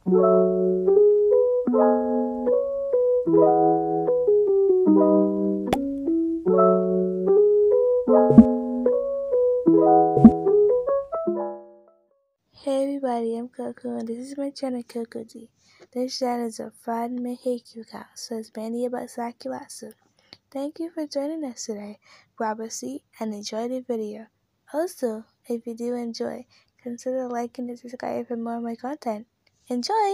Hey everybody, I'm Coco and this is my channel Coco D. This channel is a fun Mexican cow, so it's mainly about Sakurasu. Thank you for joining us today. Grab a seat and enjoy the video. Also, if you do enjoy, consider liking and subscribing for more of my content. Enjoy!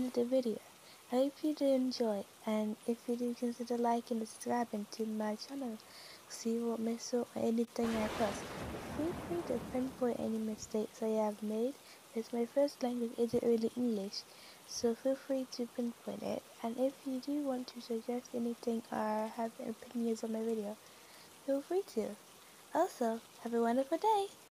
of the video. I hope you do enjoy, and if you do, consider liking and subscribing to my channel so you won't miss out on anything I post. Feel free to pinpoint any mistakes I have made, as my first language isn't really English, so feel free to pinpoint it. And if you do want to suggest anything or have opinions on my video, feel free to. Also, have a wonderful day!